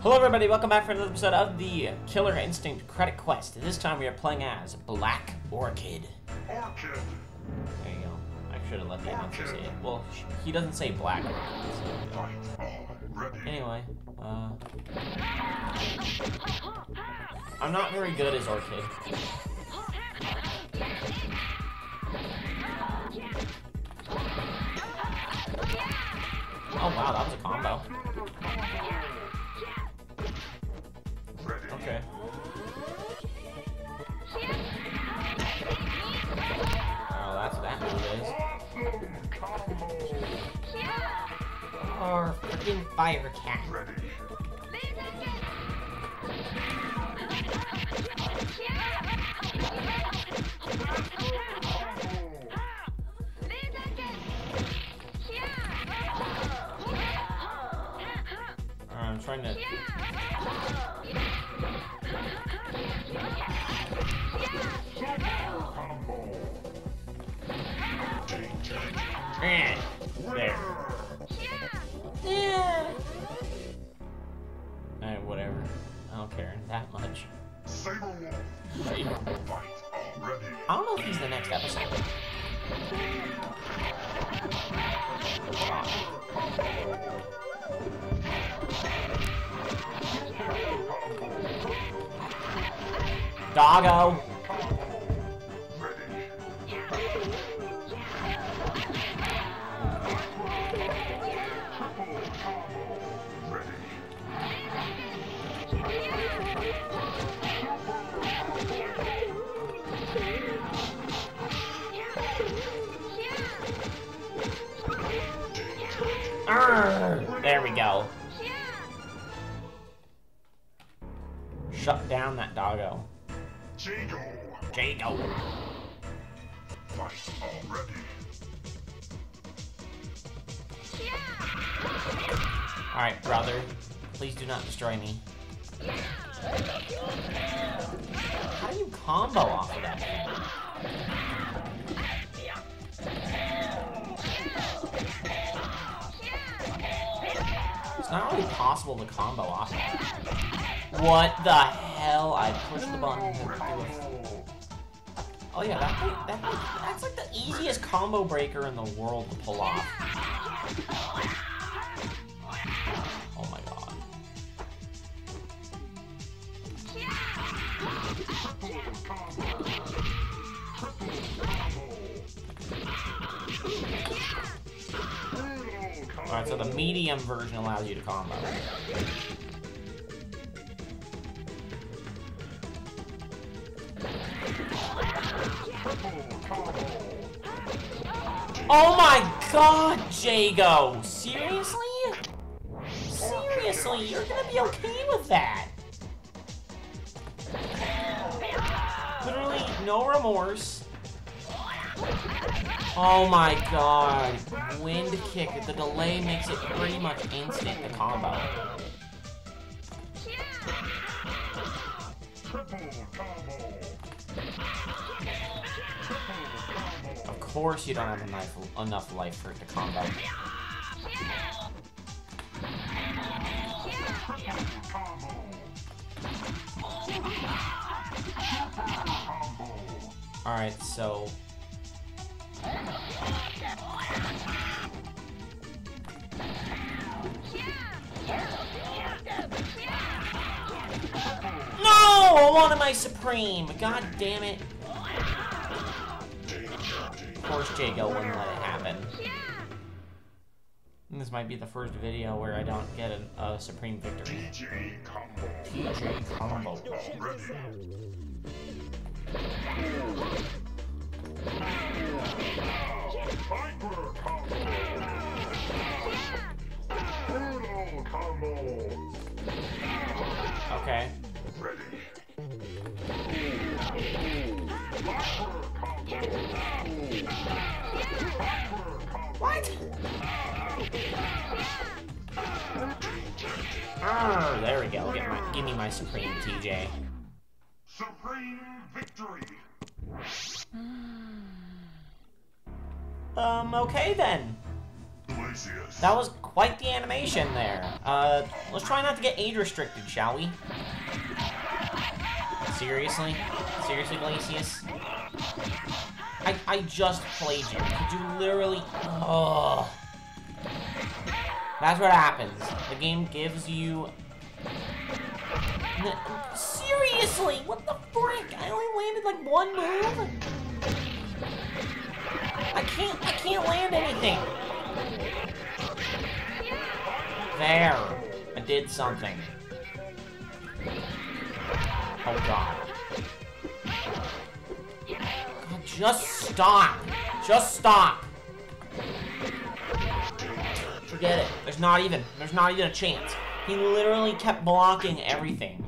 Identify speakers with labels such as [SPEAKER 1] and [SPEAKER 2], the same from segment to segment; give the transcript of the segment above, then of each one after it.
[SPEAKER 1] Hello everybody, welcome back for another episode of the Killer Instinct Credit Quest. This time we are playing as Black Orchid.
[SPEAKER 2] Orchid.
[SPEAKER 1] There you go. I should have let the announcer say it. Well, he doesn't say Black Orchid. So. Anyway, I'm not very good as Orchid. Oh wow, that was a combo. Okay. Oh, that's what that move is. Or freaking Fire Cat. I'm trying to... There. Yeah. Alright, whatever. I don't care that much. I don't know if he's the next episode. Doggo! There we go. Shut down that doggo. Jago. Alright, brother. Please do not destroy me. How do you combo off of that? It's not really possible to combo off of that. What the hell? I pushed the button. Oh yeah, that's like the easiest combo breaker in the world to pull off. Oh my god. Alright, so the medium version allows you to combo. Oh my god, Jago! Seriously? Seriously, you're gonna be okay with that? Literally, no remorse. Oh my god. Wind kick, the delay makes it pretty much instant to combo. Of course you don't have enough life for it to combo. Alright, so... No! I wanted my Supreme! God damn it. Of course Jago wouldn't let it happen. And this might be the first video where I don't get a Supreme victory. TJ Combo. Okay. What? Oh, there we go. Give me my Supreme, TJ.
[SPEAKER 2] Supreme victory.
[SPEAKER 1] Okay then.
[SPEAKER 2] Blade
[SPEAKER 1] That was quite the animation there. Let's try not to get age restricted, shall we? Seriously? Seriously, Glacius? I just played you. Could you literally... Oh. That's what happens. The game gives you... Seriously? What the frick? I only landed like one move? I can't land anything. There. I did something. Oh god. God, just stop. Just stop. Forget it. There's not even a chance. He literally kept blocking everything.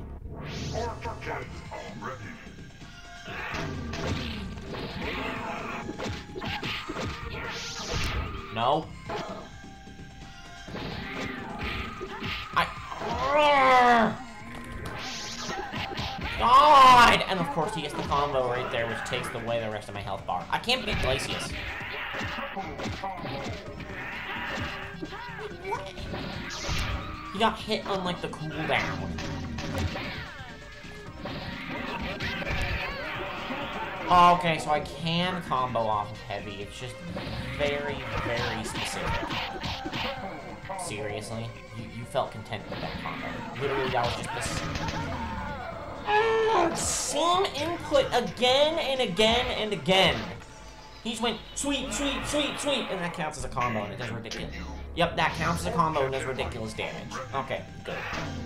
[SPEAKER 1] No. God! And of course he gets the combo right there, which takes away the rest of my health bar. I can't beat Glacius. He got hit on like the cooldown. Okay, so I can combo off of heavy. It's just very, very specific. Seriously? You felt content with that combo. Literally, that was just the same input again and again and again. He just went, sweet, sweet, sweet, sweet, and that counts as a combo, and it does ridiculous. Yep, that counts as a combo and does ridiculous damage. Okay, good.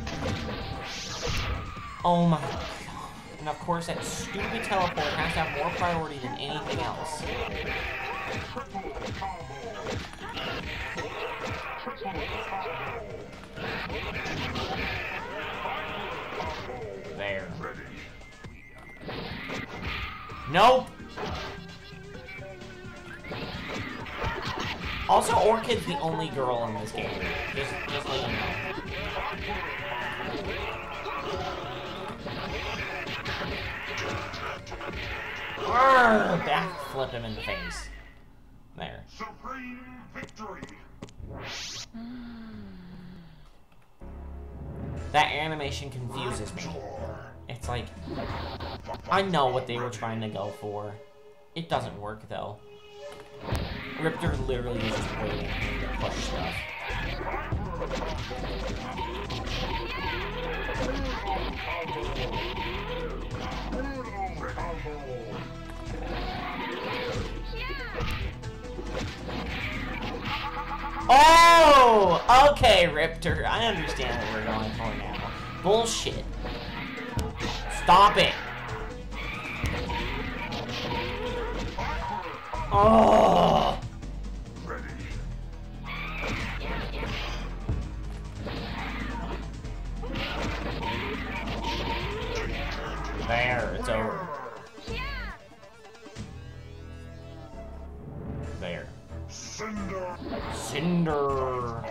[SPEAKER 1] Oh my god. And of course, that stupid teleport has to have more priority than anything else. There. Nope! Also, Orchid's the only girl in this game. Just let you know. Backflip him in the face. There.
[SPEAKER 2] Supreme victory.
[SPEAKER 1] That animation confuses me. It's like, I know what they were trying to go for. It doesn't work though. Riptor literally is just waiting to push stuff. Oh! Okay, Riptor. I understand what we're going for now. Bullshit. Stop it. Oh! There, it's over. There. Cinder.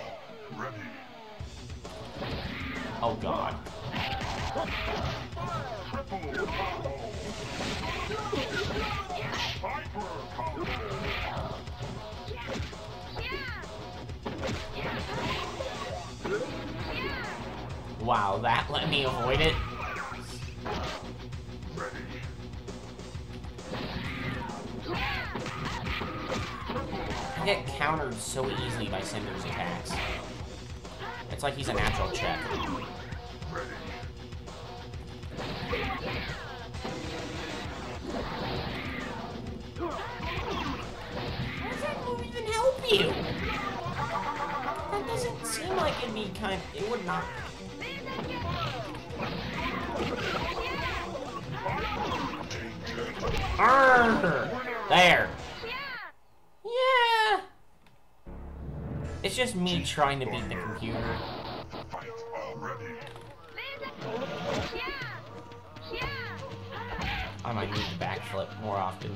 [SPEAKER 1] Oh god. Wow, that let me avoid it. I get countered so easily by Cinder's attacks. It's like he's a natural check. How does that move even help you? That doesn't seem like it'd be it would not. Arrgh! There. Yeah. It's just me trying to beat the computer. I might need to backflip more often.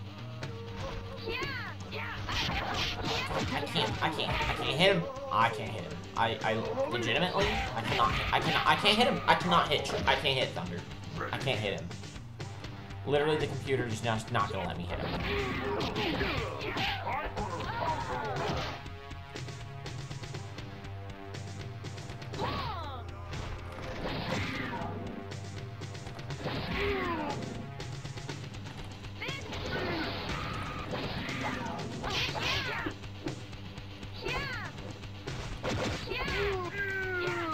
[SPEAKER 1] I can't hit him. I can't hit him. I legitimately, I can't hit him. I can't hit Thunder. I can't hit him. Literally, the computer is just not gonna let me hit him.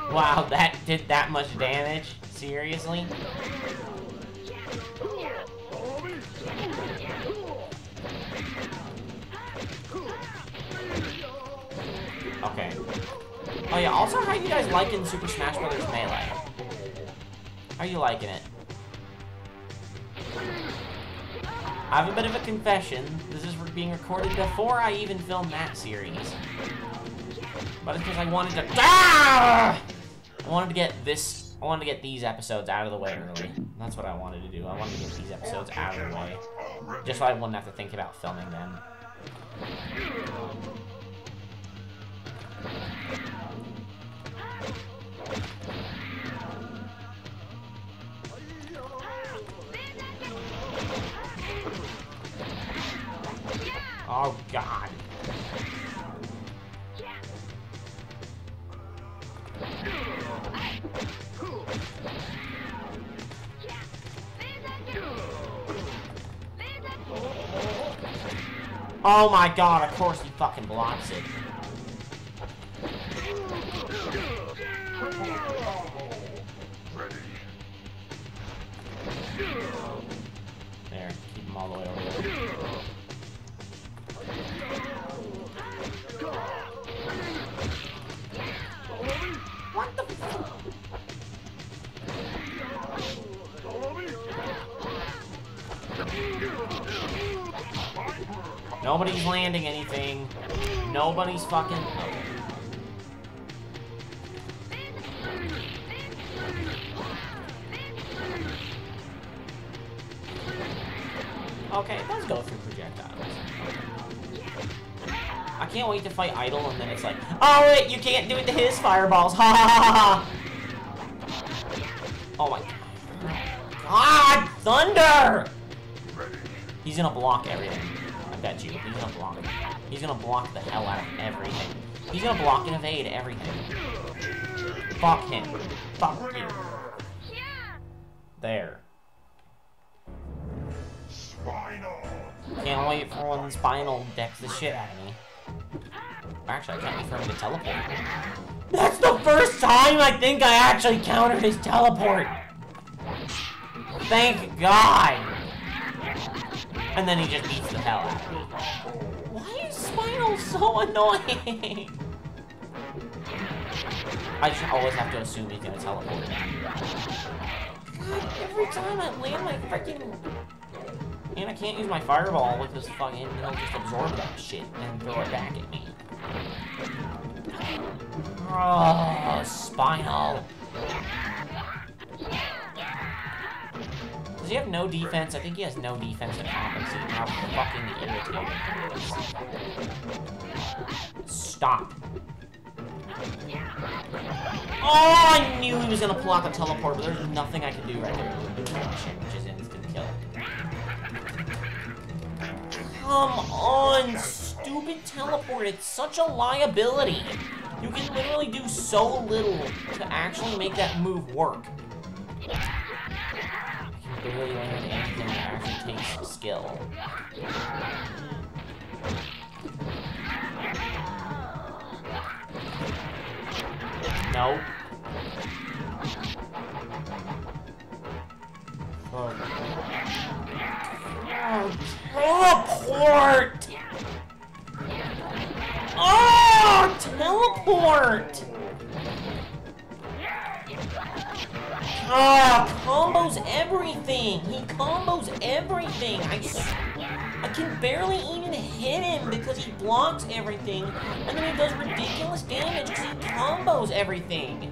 [SPEAKER 1] Wow, that did that much damage? Seriously? Okay. Oh yeah, also how you guys liking Super Smash Bros. Melee? How are you liking it? I have a bit of a confession. This is being recorded before I even filmed that series. But it's because I wanted to... Ah! I wanted to get these episodes out of the way early. That's what I wanted to do. I wanted to get these episodes out of the way. Just so I wouldn't have to think about filming them. Oh, God. Oh my God, of course he fucking blocks it. There, keep him all the way over there. What the fuck? Nobody's landing anything. Nobody's fucking... Okay, it does go through projectiles. I can't wait to fight Idol, and then it's like, oh wait, you can't do it to his fireballs. Ha ha ha ha! Oh my God, thunder! He's gonna block everything. I bet you. He's gonna block it. He's gonna block the hell out of everything. He's gonna block and evade everything. Fuck him. Fuck you. There.
[SPEAKER 2] Spinal.
[SPEAKER 1] Can't wait for when Spinal decks the shit out of me. Actually, I can't wait for him to teleport. That's the first time I think I actually countered his teleport! Thank God! And then he just beats the hell out of me. Why is Spinal so annoying? I just always have to assume he's gonna teleport. God, every time I land my freaking... And I can't use my fireball with this fucking... He'll just absorb that shit and throw it back at me. Oh, Spinal. Does he have no defense? I think he has no defense to compensate. How fucking irritating it is. Stop. Oh, I knew he was gonna pull out the teleport, but there's nothing I can do right there. Which is instant kill. Come on, stupid teleport. It's such a liability. You can literally do so little to actually make that move work. I can barely land anything that actually takes skill. No. Teleport! Oh, teleport! Ah, combos everything! He combos everything! I can barely even hit him because he blocks everything, and then he does ridiculous damage because he combos everything!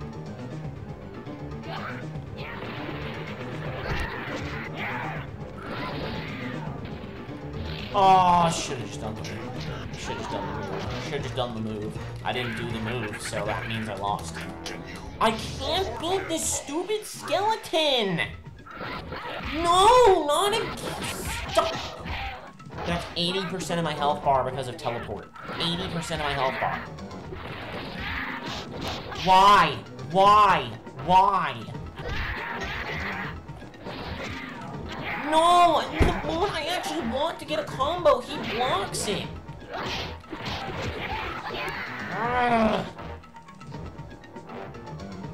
[SPEAKER 1] Oh, should have just done the move. Should have done the move. Should have just done the move. I didn't do the move, so that means I lost. I can't beat this stupid skeleton! No, not again. Stop. That's 80% of my health bar because of teleport. 80% of my health bar. Why? Why? Why? No! The moment I actually want to get a combo, he blocks it! Ugh.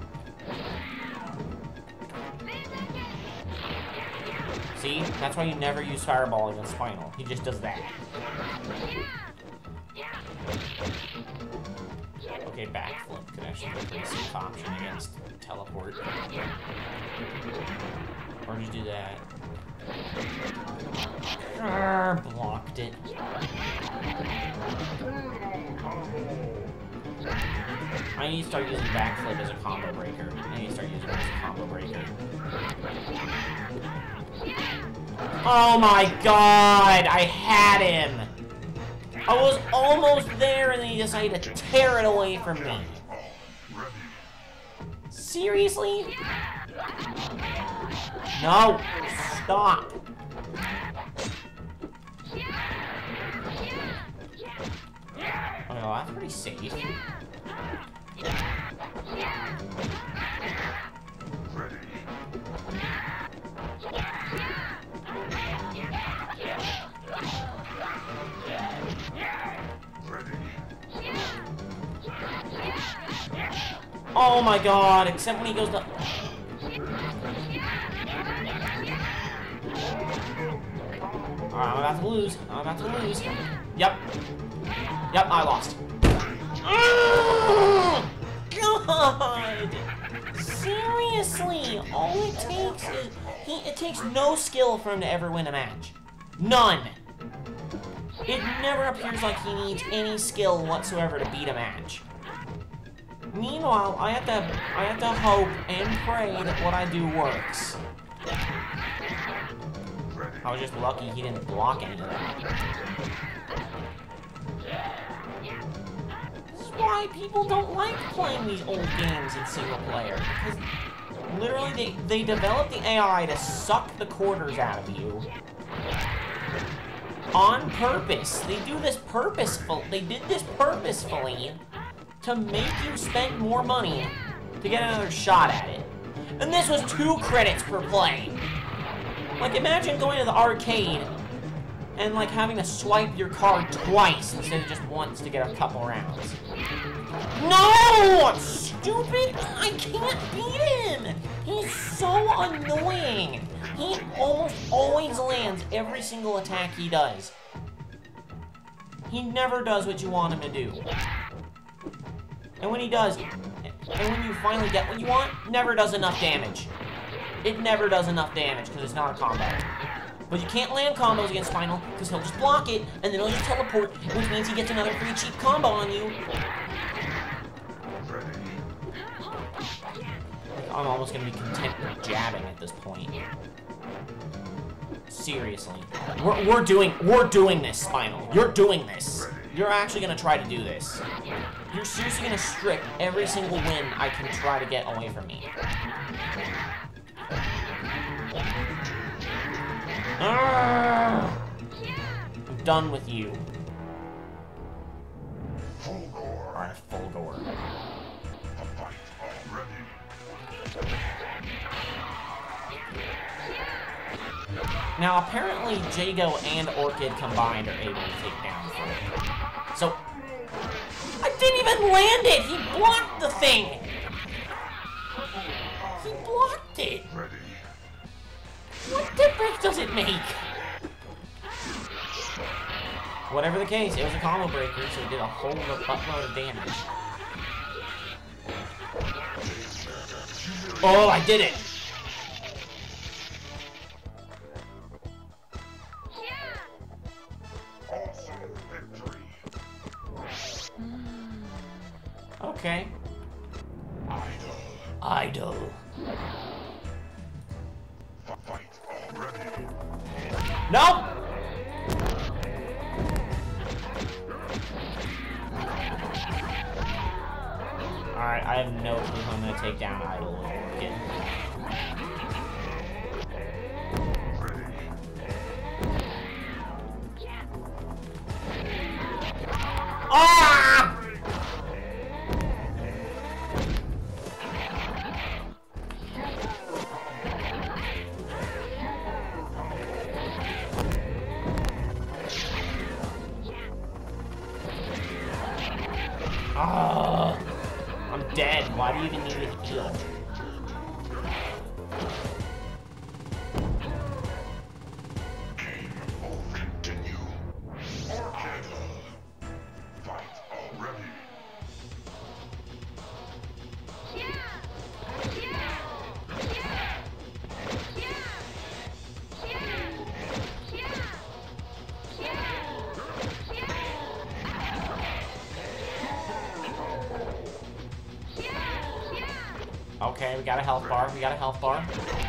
[SPEAKER 1] See? That's why you never use Fireball against Spinal. He just does that. Okay, backflip could actually be a pretty safe option against Teleport. Or just do that. Blocked it. I need to start using backflip as a combo breaker. I need to start using it as a combo breaker. Oh my god! I had him! I was almost there and then he decided to tear it away from me. Seriously? No! Stop! Oh, no, that's pretty safe. Oh my god, except when he goes to... I'm about to lose. I'm about to lose. Yep. Yep, I lost. Oh, God! Seriously, all it takes is... It takes no skill for him to ever win a match. None! It never appears like he needs any skill whatsoever to beat a match. Meanwhile, I have to hope and pray that what I do works. I was just lucky he didn't block any of that. This is why people don't like playing these old games in single player. Because literally they develop the AI to suck the quarters out of you. On purpose. They do this purposeful. They did this purposefully to make you spend more money to get another shot at it. And this was 2 credits per play. Like, imagine going to the arcade and, like, having to swipe your card twice instead of just once to get a couple rounds. No! Stupid! I can't beat him! He's so annoying! He almost always lands every single attack he does. He never does what you want him to do. And when he does, and when you finally get what you want, never does enough damage. It never does enough damage because it's not a combo. But you can't land combos against Spinal because he'll just block it and then he'll just teleport, which means he gets another free cheap combo on you. I'm almost gonna be content with jabbing at this point. Seriously. We're doing this, Spinal. You're doing this. You're actually gonna try to do this. You're seriously gonna strip every single win I can try to get away from me. I'm done with you. Alright, Fulgore. Now, apparently, Jago and Orchid combined are able to take down Fulgore. So, I didn't even land it! He blocked the thing! He blocked it! What difference does it make? Whatever the case, it was a combo breaker, so it did a whole buttload of damage. Oh, I did it! Okay. Idol. Nope! Alright, I have no clue how I'm gonna take down Idol with Orchid. Ah! Oh, I'm dead. Why do you even need to heal? Okay, we got a health bar. We got a health bar.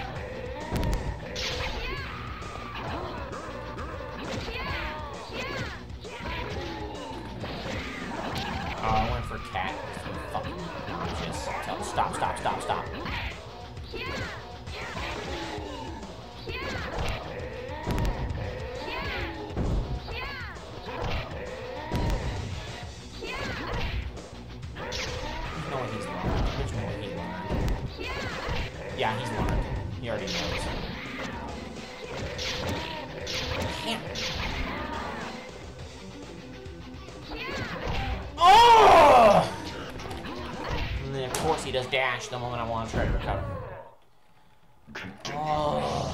[SPEAKER 1] Oh, I went for cat. Fucking obnoxious. Stop, stop, stop, stop. Yeah, he's learned. He already knows. Can't. Oh! And then, of course, he does dash the moment I want to try to recover. Oh.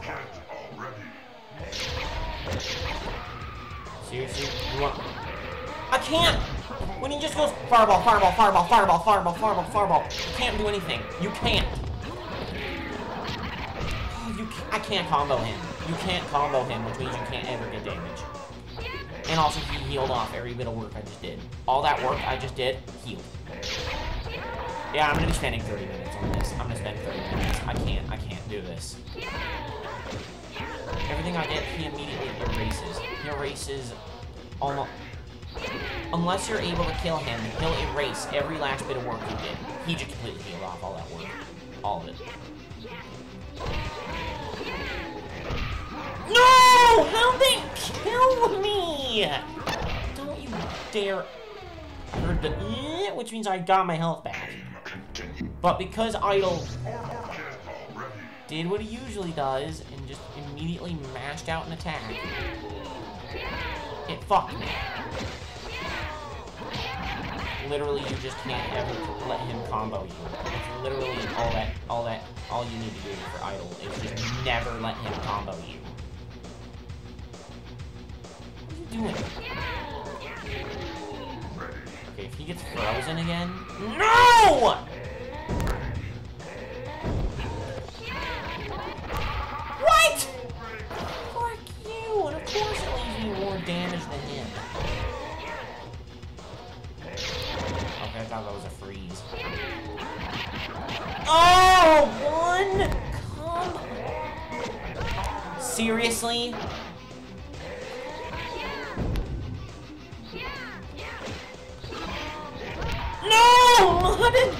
[SPEAKER 1] Seriously? You want... I can't! When he just goes fireball, fireball, fireball, fireball, fireball, fireball, fireball, you can't do anything. You can't. I can't combo him. You can't combo him, which means you can't ever get damage. And also, he healed off every bit of work I just did. All that work I just did, healed. Yeah, I'm gonna be spending 30 minutes on this. I'm gonna spend 30 minutes. I can't do this. Everything I get, he immediately erases. He erases almost... Unless you're able to kill him, he'll erase every last bit of work you did. He just completely healed off all that work. All of it. No! How'd they kill me? Don't you dare. I heard the which means I got my health back. But because Idle did what he usually does and just immediately mashed out an attack, it fucked me. Literally, you just can't ever let him combo you. It's literally all you need to do for Idle is just never let him combo you. What are you doing? Okay, if he gets frozen again... No! What? Fuck you! And of course it leaves me more damage than him. Okay, I thought that was a freeze. Oh, one? Come. Seriously? No! Not again!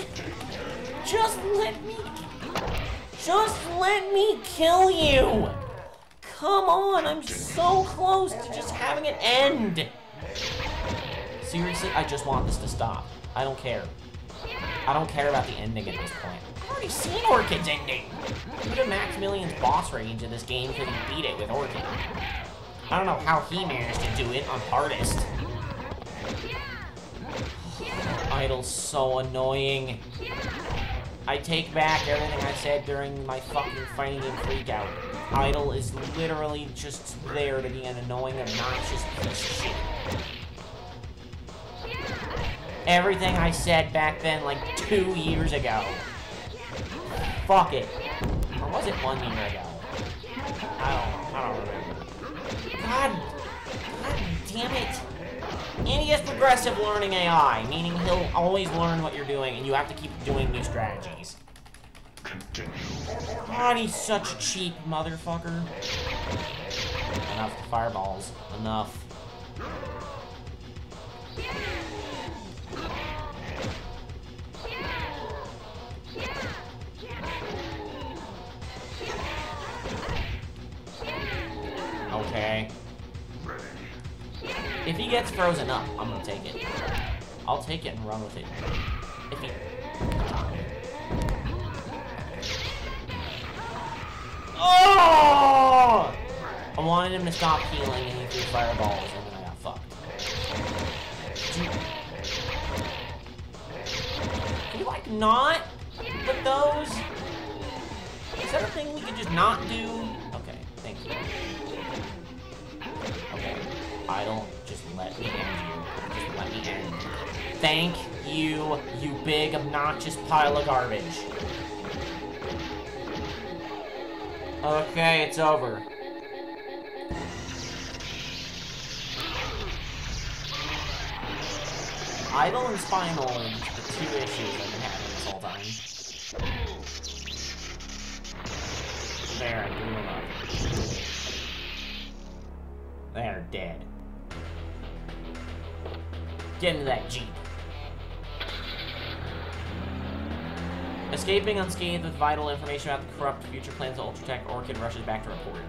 [SPEAKER 1] Just let me kill you! Come on, I'm so close to just having it end! Seriously, I just want this to stop. I don't care. I don't care about the ending at this point. I've already seen Orchid's ending! Look at Maximilian's boss range in this game because he beat it with Orchid. I don't know how he managed to do it on hardest. Idle's so annoying. I take back everything I said during my fucking fighting game freakout. Idle is literally just there to be an annoying, obnoxious piece of shit. Everything I said back then, like 2 years ago. Fuck it. Or was it 1 year ago? I don't remember. God damn it. And he has progressive learning AI, meaning he'll always learn what you're doing, and you have to keep doing new strategies. God, he's such a cheap motherfucker. Enough fireballs. Enough. Okay. If he gets frozen up, I'm gonna take it. I'll take it and run with it. If he... Oh! I wanted him to stop healing and he threw fireballs and then I got fucked. Can you, like, not put those? Is that a thing we could just not do? Okay, thank you. Okay, Idle, just let me end you. Just let me end. Thank you, you big, obnoxious pile of garbage. Okay, it's over. Idle and Spinal are the two issues I've been having this whole time. There, I blew them up. They're dead. Get into that Jeep. Escaping unscathed with vital information about the corrupt future plans of Ultratech, Orchid rushes back to report.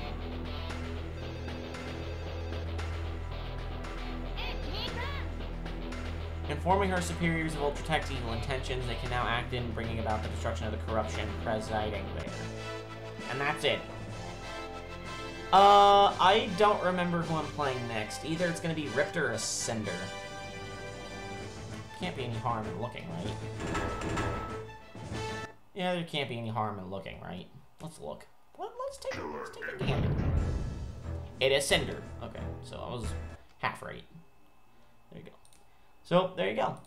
[SPEAKER 1] Informing her superiors of Ultratech's evil intentions, they can now act in bringing about the destruction of the corruption presiding there. And that's it. I don't remember who I'm playing next. Either it's gonna be Riptor or Ascender. Can't be any harm in looking, right? Yeah, there can't be any harm in looking, right? Let's look. Let's take a gander. It is Cinder. Okay, so I was half right. There you go. So there you go.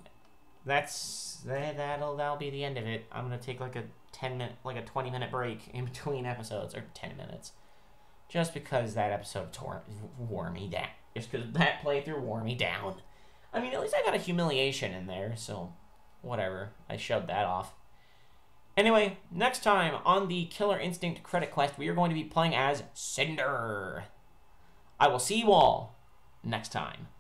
[SPEAKER 1] That'll be the end of it. I'm gonna take like a 20-minute break in between episodes, or 10 minutes, just because that episode wore me down. Just because that playthrough wore me down. I mean, at least I got a humiliation in there, so whatever. I showed that off. Anyway, next time on the Killer Instinct Credit Quest, we are going to be playing as Cinder. I will see you all next time.